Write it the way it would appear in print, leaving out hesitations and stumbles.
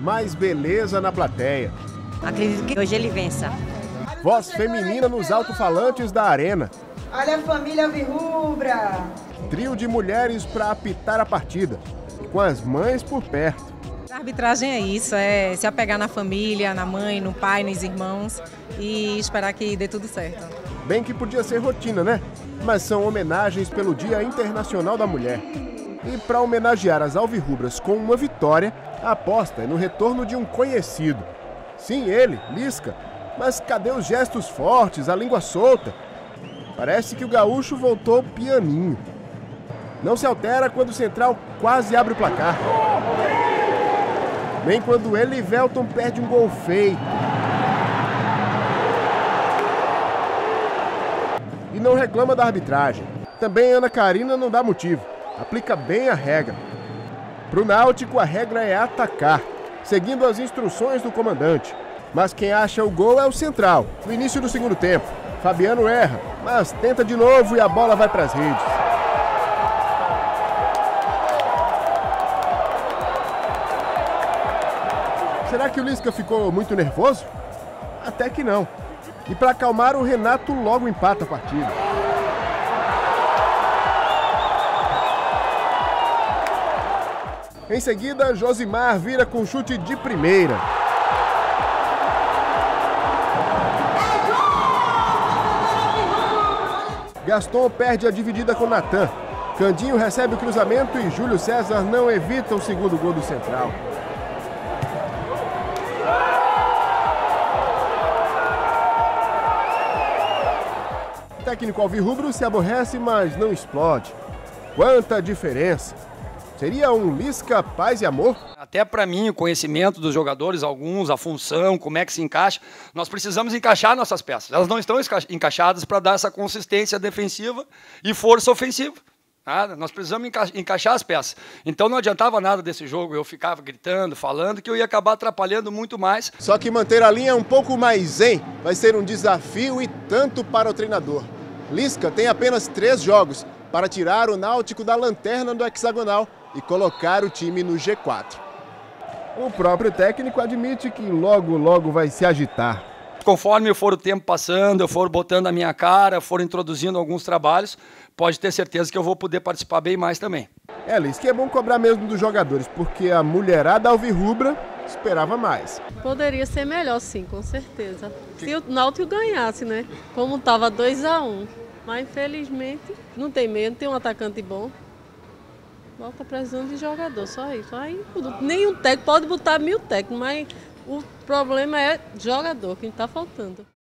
mais beleza na plateia. Acredito que hoje ele vença. Voz feminina nos alto-falantes da arena. Olha a família alvirrubra! Trio de mulheres para apitar a partida, com as mães por perto. A arbitragem é isso, é se apegar na família, na mãe, no pai, nos irmãos e esperar que dê tudo certo. Bem que podia ser rotina, né? Mas são homenagens pelo Dia Internacional da Mulher. E para homenagear as alvirrubras com uma vitória, a aposta é no retorno de um conhecido. Sim, ele, Lisca. Mas cadê os gestos fortes, a língua solta? Parece que o gaúcho voltou pianinho. Não se altera quando o central quase abre o placar. Nem quando ele e Velton perde um gol feio. E não reclama da arbitragem. Também Ana Karina não dá motivo. Aplica bem a regra. Para o Náutico, a regra é atacar, seguindo as instruções do comandante. Mas quem acha o gol é o central, no início do segundo tempo. Fabiano erra, mas tenta de novo e a bola vai para as redes. Será que o Lisca ficou muito nervoso? Até que não. E para acalmar, o Renato logo empata a partida. Em seguida, Josimar vira com chute de primeira. Gaston perde a dividida com Natan. Candinho recebe o cruzamento e Júlio César não evita o segundo gol do central. O técnico alvirrubro se aborrece, mas não explode. Quanta diferença! Seria um Lisca paz e amor? Até para mim, o conhecimento dos jogadores, alguns, a função, como é que se encaixa, nós precisamos encaixar nossas peças. Elas não estão encaixadas para dar essa consistência defensiva e força ofensiva. Nada, nós precisamos encaixar as peças. Então não adiantava nada desse jogo, eu ficava gritando, falando, que eu ia acabar atrapalhando muito mais. Só que manter a linha um pouco mais zen vai ser um desafio e tanto para o treinador. Lisca tem apenas 3 jogos para tirar o Náutico da lanterna do hexagonal e colocar o time no G4. O próprio técnico admite que logo vai se agitar. Conforme for o tempo passando, eu for botando a minha cara, for introduzindo alguns trabalhos, pode ter certeza que eu vou poder participar bem mais também. Liz, que é bom cobrar mesmo dos jogadores, porque a mulherada alvirrubra esperava mais. Poderia ser melhor, sim, com certeza. Se o Náutico ganhasse, né? Como estava 2-1. Mas, infelizmente, não tem meio, não tem um atacante bom. Volta precisando de jogador, só isso. Aí, nenhum técnico, pode botar 1000 técnicos, mas o problema é jogador, que está faltando.